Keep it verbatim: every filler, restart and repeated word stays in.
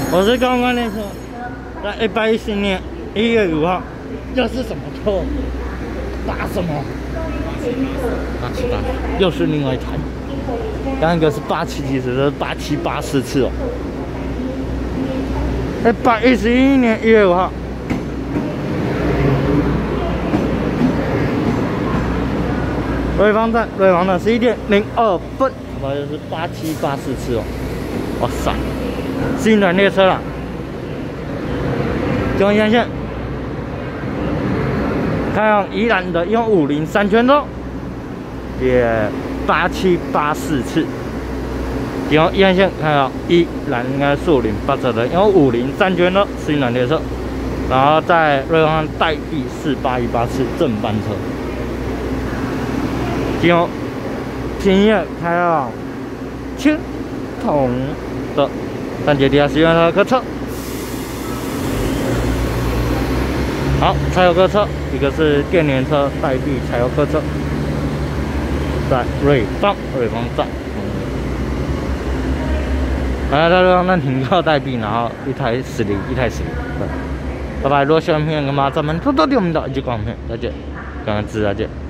我是刚刚那车，在一百一十年一月五号，这是什么车？八什么？八七八，又是另外一台。刚刚一个是八七七四，这是八七八四次哦。一百一十一年一月五号。瑞芳站，瑞芳站十一点零二分，好，就是八七八四次哦。哇塞，新的列车了。中央线，开往宜兰的一五零三圈喽，也八七八四次。然后宜兰线开往宜兰应该树林八车的一五零三圈喽，新的列车。然后在瑞芳代币四八一八次正班车。今后平夜开往青铜的三节地下实验的客车。好，柴油客车，一个是电联车代币柴油客车，在瑞芳瑞芳站。来到瑞芳站停靠代币，然后一台十零，一台十零。拜拜，如果喜欢影片的话，咱们多多点我们的一级光片，再见，感恩再见。